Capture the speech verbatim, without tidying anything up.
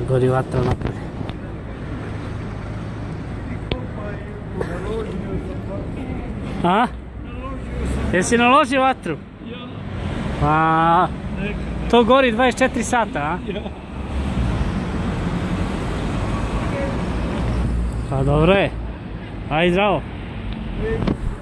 Gori vatra napolje. A? Jesi naložio vatru? Ja. Pa... To gori dvadeset četiri sata, a? Ja. Pa dobro je. Ajde, zdravo. Ej.